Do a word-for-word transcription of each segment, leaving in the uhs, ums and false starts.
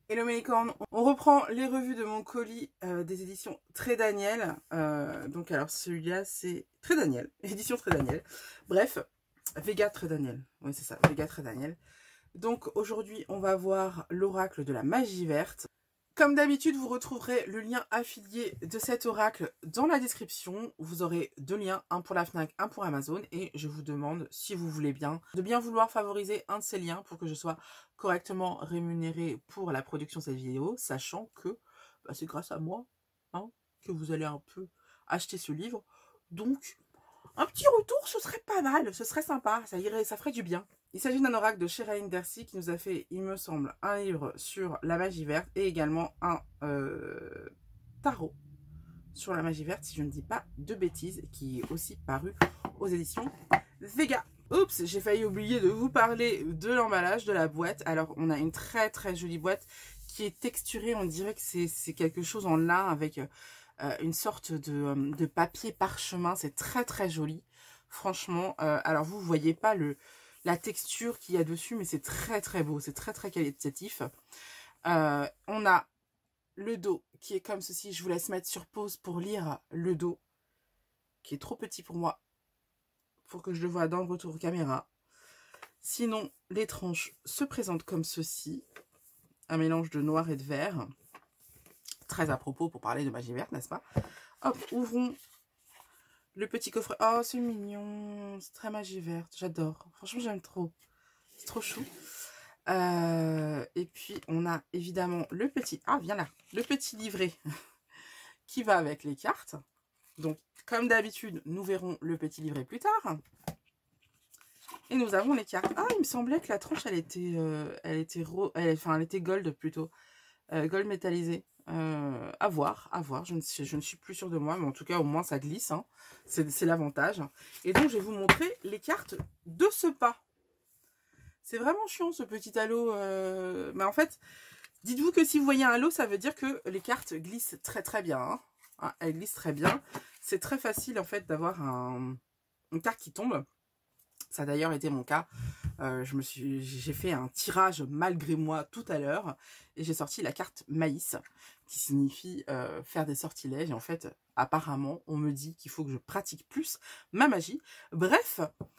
Hello mes licornes, on reprend les revues de mon colis euh, des éditions Très Daniel. Euh, donc alors celui-là c'est Très Daniel, édition Très Daniel. Bref, Vega Très Daniel, oui c'est ça, Vega Très Daniel. Donc aujourd'hui on va voir l'oracle de la magie verte. Comme d'habitude, vous retrouverez le lien affilié de cet oracle dans la description. Vous aurez deux liens, un pour la Fnac, un pour Amazon. Et je vous demande, si vous voulez bien, de bien vouloir favoriser un de ces liens pour que je sois correctement rémunérée pour la production de cette vidéo, sachant que bah, c'est grâce à moi hein, que vous allez un peu acheter ce livre. Donc, un petit retour, ce serait pas mal, ce serait sympa, ça irait, ça ferait du bien. Il s'agit d'un oracle de Sheraine Darcy qui nous a fait, il me semble, un livre sur la magie verte et également un euh, tarot sur la magie verte, si je ne dis pas de bêtises, qui est aussi paru aux éditions Vega. Oups, j'ai failli oublier de vous parler de l'emballage de la boîte. Alors, on a une très très jolie boîte qui est texturée, on dirait que c'est quelque chose en lin avec euh, une sorte de, de papier parchemin. C'est très très joli, franchement. Euh, alors, vous ne voyez pas le... la texture qu'il y a dessus, mais c'est très très beau, c'est très très qualitatif. Euh, on a le dos qui est comme ceci, je vous laisse mettre sur pause pour lire le dos, qui est trop petit pour moi, pour que je le voie dans le retour caméra. Sinon, les tranches se présentent comme ceci, un mélange de noir et de vert, très à propos pour parler de magie verte, n'est-ce pas? Hop, ouvrons le petit coffret. Oh, c'est mignon, c'est très magie verte, j'adore. Franchement, j'aime trop, c'est trop chou. Euh, et puis on a évidemment le petit, ah viens là, le petit livret qui va avec les cartes. Donc comme d'habitude, nous verrons le petit livret plus tard. Et nous avons les cartes. Ah, il me semblait que la tranche elle était, euh, elle était ro elle, enfin elle était gold plutôt, euh, gold métallisé. Euh, à voir, à voir. Je ne, suis, je ne suis plus sûre de moi, mais en tout cas au moins ça glisse. Hein. C'est l'avantage. Et donc je vais vous montrer les cartes de ce pas. C'est vraiment chiant ce petit halo. Euh... Mais en fait, dites-vous que si vous voyez un halo, ça veut dire que les cartes glissent très très bien. Hein. Ah, elles glissent très bien. C'est très facile en fait d'avoir un... une carte qui tombe. Ça a d'ailleurs été mon cas. Euh, je me suis, j'ai fait un tirage malgré moi tout à l'heure et j'ai sorti la carte maïs qui signifie euh, faire des sortilèges. Et en fait, apparemment, on me dit qu'il faut que je pratique plus ma magie. Bref,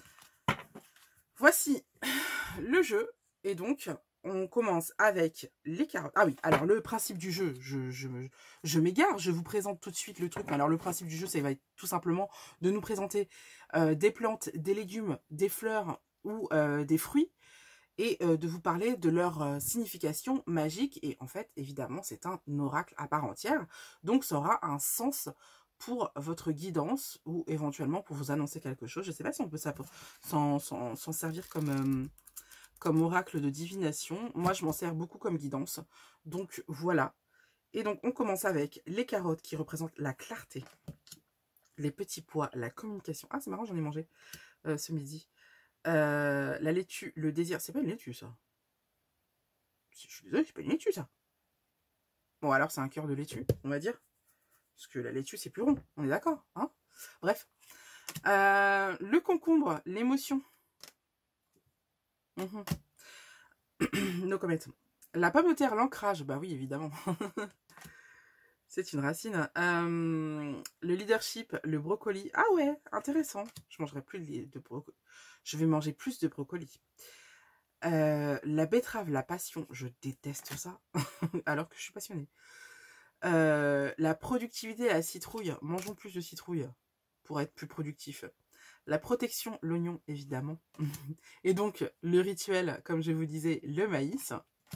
voici le jeu. Et donc, on commence avec les carottes. Ah oui, alors le principe du jeu, je, je, je m'égare, je vous présente tout de suite le truc. Alors le principe du jeu, ça va être tout simplement de nous présenter euh, des plantes, des légumes, des fleurs ou euh, des fruits et euh, de vous parler de leur euh, signification magique. Et en fait, évidemment, c'est un oracle à part entière. Donc, ça aura un sens pour votre guidance ou éventuellement pour vous annoncer quelque chose. Je ne sais pas si on peut s'en servir comme... Euh, comme oracle de divination. Moi, je m'en sers beaucoup comme guidance. Donc, voilà. Et donc, on commence avec les carottes qui représentent la clarté. Les petits pois, la communication. Ah, c'est marrant, j'en ai mangé euh, ce midi. Euh, la laitue, le désir. C'est pas une laitue, ça. Je suis désolée, c'est pas une laitue, ça. Bon, alors, c'est un cœur de laitue, on va dire. Parce que la laitue, c'est plus rond. On est d'accord, hein? Bref. Euh, le concombre, l'émotion. Mmh. No comment. La pomme de terre, l'ancrage. Bah oui, évidemment. C'est une racine. Euh, le leadership, le brocoli. Ah ouais, intéressant. Je mangerai plus de, de brocoli. Je vais manger plus de brocoli. Euh, la betterave, la passion. Je déteste ça. Alors que je suis passionnée. Euh, la productivité, la citrouille. Mangeons plus de citrouille pour être plus productif. La protection, l'oignon, évidemment. Et donc, le rituel, comme je vous disais, le maïs.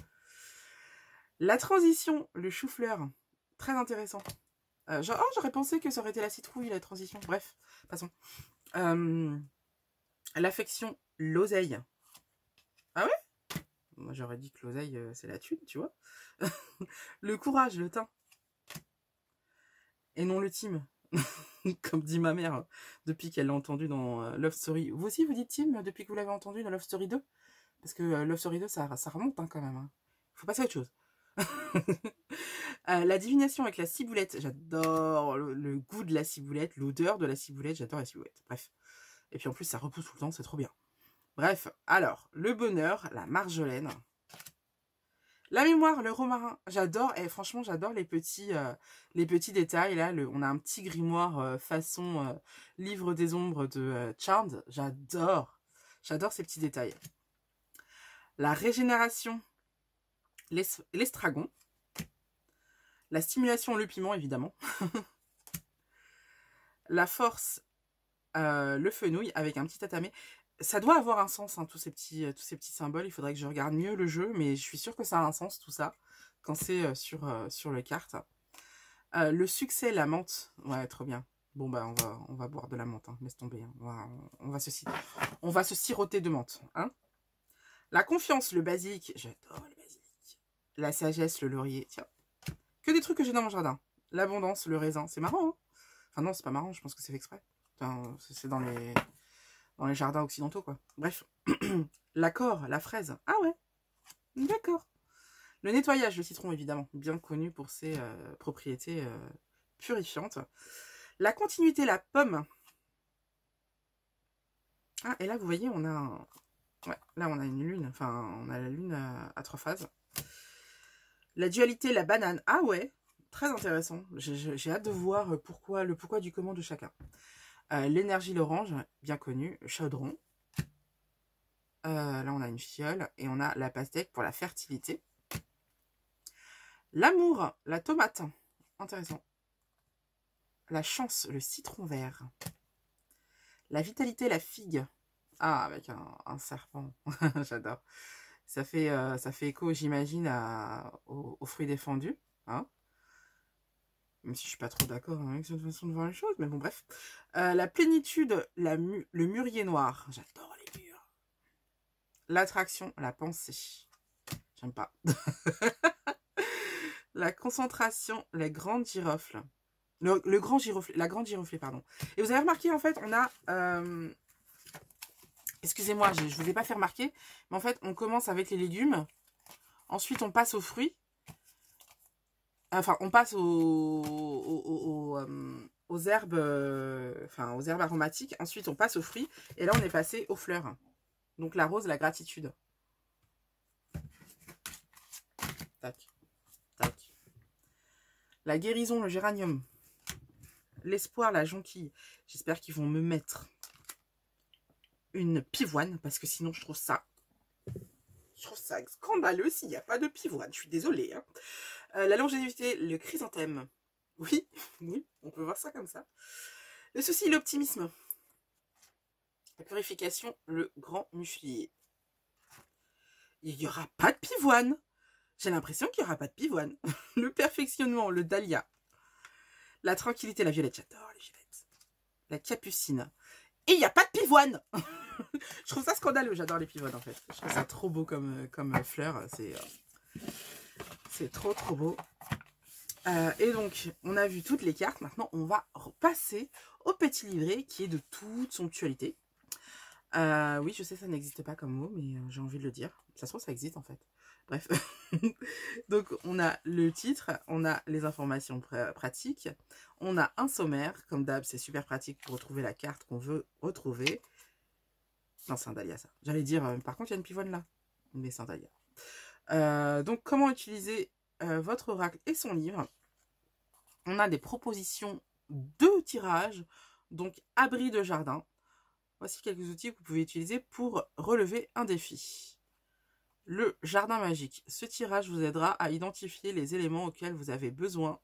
La transition, le chou-fleur. Très intéressant. Euh, genre, oh, j'aurais pensé que ça aurait été la citrouille, la transition. Bref, passons. Euh, L'affection, l'oseille. Ah ouais? Moi, j'aurais dit que l'oseille, euh, c'est la thune, tu vois. Le courage, le teint. Et non le team. Comme dit ma mère, depuis qu'elle l'a entendu dans euh, Love Story. Vous aussi, vous dites team depuis que vous l'avez entendu dans Love Story deux? Parce que euh, Love Story deux, ça, ça remonte hein, quand même. Hein. Faut passer à autre chose. euh, la divination avec la ciboulette. J'adore le, le goût de la ciboulette, l'odeur de la ciboulette. J'adore la ciboulette. Bref. Et puis en plus, ça repousse tout le temps, c'est trop bien. Bref, alors, le bonheur, la marjolaine. La mémoire, le romarin, j'adore, et franchement, j'adore les petits, euh, les petits détails. Là, le, on a un petit grimoire euh, façon euh, livre des ombres de euh, Charmed. J'adore, j'adore ces petits détails. La régénération, l'estragon. La stimulation, le piment, évidemment. La force, euh, le fenouil, avec un petit tatamé. Ça doit avoir un sens, hein, tous ces petits, euh, tous ces petits symboles. Il faudrait que je regarde mieux le jeu, mais je suis sûre que ça a un sens, tout ça, quand c'est euh, sur, euh, sur les cartes. Euh, le succès, la menthe. Ouais, trop bien. Bon, bah, on va, on va boire de la menthe, hein. Laisse tomber. Hein. On, va, on, on, va se, on va se siroter de menthe. Hein. La confiance, le basique. J'adore le basique. La sagesse, le laurier. Tiens. Que des trucs que j'ai dans mon jardin. L'abondance, le raisin. C'est marrant, hein. Enfin, non, c'est pas marrant. Je pense que c'est fait exprès. Enfin, c'est dans les, dans les jardins occidentaux, quoi. Bref. L'accord, la fraise. Ah ouais. D'accord. Le nettoyage, le citron, évidemment. Bien connu pour ses euh, propriétés euh, purifiantes. La continuité, la pomme. Ah, et là, vous voyez, on a... Un... Ouais, là, on a une lune. Enfin, on a la lune à, à trois phases. La dualité, la banane. Ah ouais, très intéressant. J'ai hâte de voir pourquoi, le pourquoi du comment de chacun. Euh, L'énergie, l'orange, bien connu. Chaudron. Euh, là, on a une fiole. Et on a la pastèque pour la fertilité. L'amour, la tomate. Intéressant. La chance, le citron vert. La vitalité, la figue. Ah, avec un, un serpent. J'adore. Ça fait, euh, ça fait écho, j'imagine, aux, aux fruits défendus. Hein, même si je suis pas trop d'accord avec cette façon de voir les choses. Mais bon, bref. Euh, la plénitude, la mu le mûrier noir. J'adore les mûres. L'attraction, la pensée. J'aime pas. La concentration, les grandes girofles. Le, le grand girofle, la grande giroflée, pardon. Et vous avez remarqué, en fait, on a... Euh, excusez-moi, je ne vous ai pas fait remarquer, mais en fait, on commence avec les légumes. Ensuite, on passe aux fruits. Enfin, on passe aux, aux, aux, aux, aux herbes, euh, enfin, aux herbes aromatiques. Ensuite, on passe aux fruits. Et là, on est passé aux fleurs. Donc, la rose, la gratitude. Tac. Tac. La guérison, le géranium. L'espoir, la jonquille. J'espère qu'ils vont me mettre une pivoine, parce que sinon, je trouve ça... Je trouve ça scandaleux s'il n'y a pas de pivoine. Je suis désolée. Hein. Euh, la longévité, le chrysanthème. Oui, oui, on peut voir ça comme ça. Le souci, l'optimisme. La purification, le grand muflier. Il n'y aura pas de pivoine. J'ai l'impression qu'il n'y aura pas de pivoine. Le perfectionnement, le dahlia. La tranquillité, la violette. J'adore les violettes. La capucine. Et il n'y a pas de pivoine. Je trouve ça scandaleux. J'adore les pivoines en fait. Je trouve ça trop beau comme, comme fleur. C'est c'est trop trop beau. Euh, et donc, on a vu toutes les cartes. Maintenant, on va repasser au petit livret qui est de toute somptualité. Euh, oui, je sais, ça n'existe pas comme mot, mais j'ai envie de le dire. Ça se trouve, ça existe en fait. Bref. Donc, on a le titre, on a les informations pr pratiques, on a un sommaire. Comme d'hab, c'est super pratique pour retrouver la carte qu'on veut retrouver. Non, c'est un dahlia, ça. J'allais dire, euh, par contre, il y a une pivoine là. Mais c'est un dahlia. Euh, donc, comment utiliser euh, votre oracle et son livre. On a des propositions de tirage. Donc, abri de jardin. Voici quelques outils que vous pouvez utiliser pour relever un défi. Le jardin magique. Ce tirage vous aidera à identifier les éléments auxquels vous avez besoin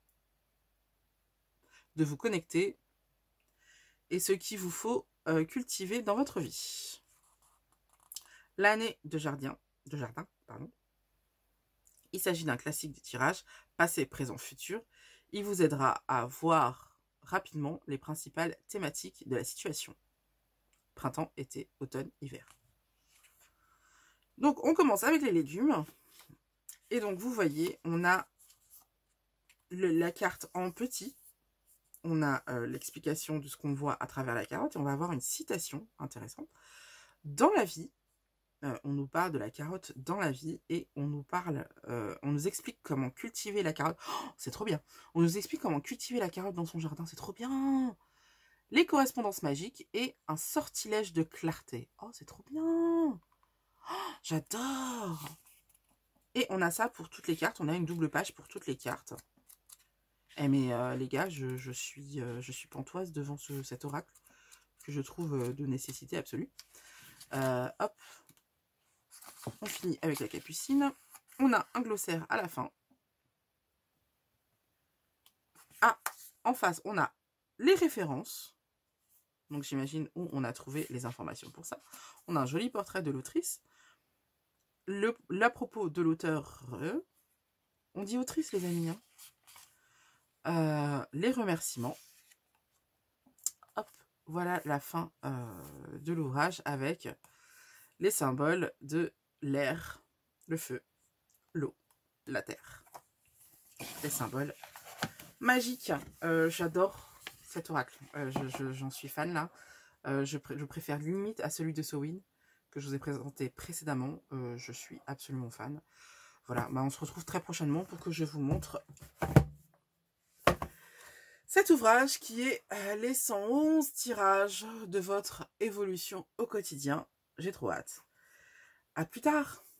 de vous connecter et ce qu'il vous faut euh, cultiver dans votre vie. L'année de jardin, de jardin, pardon. Il s'agit d'un classique de tirage, passé, présent, futur. Il vous aidera à voir rapidement les principales thématiques de la situation. Printemps, été, automne, hiver. Donc, on commence avec les légumes. Et donc, vous voyez, on a le, la carte en petit. On a euh, l'explication de ce qu'on voit à travers la carotte. Et on va avoir une citation intéressante. Dans la vie, euh, on nous parle de la carotte dans la vie. Et on nous parle, euh, on nous explique comment cultiver la carotte. Oh, c'est trop bien. On nous explique comment cultiver la carotte dans son jardin. C'est trop bien. Les correspondances magiques et un sortilège de clarté. Oh, c'est trop bien. Oh, j'adore. Et on a ça pour toutes les cartes. On a une double page pour toutes les cartes. Eh mais euh, les gars, je, je, suis, euh, je suis pantoise devant ce, cet oracle que je trouve euh, de nécessité absolue. Euh, hop. On finit avec la capucine. On a un glossaire à la fin. Ah, en face, on a les références. Donc, j'imagine où on a trouvé les informations pour ça. On a un joli portrait de l'autrice. Le, l'à propos de l'auteur, euh, on dit autrice, les amis. Hein. Euh, les remerciements. Hop, voilà la fin euh, de l'ouvrage avec les symboles de l'air, le feu, l'eau, la terre. Les symboles magiques. Euh, J'adore cet oracle. Euh, je, je, j'en suis fan là. Euh, je, pr je préfère limite à celui de Samhain que je vous ai présenté précédemment. Euh, je suis absolument fan. Voilà, bah on se retrouve très prochainement pour que je vous montre cet ouvrage qui est euh, les cent onze tirages de votre évolution au quotidien. J'ai trop hâte. À plus tard!